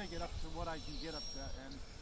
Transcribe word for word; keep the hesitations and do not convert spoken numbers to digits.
take it up to what I can get up to, and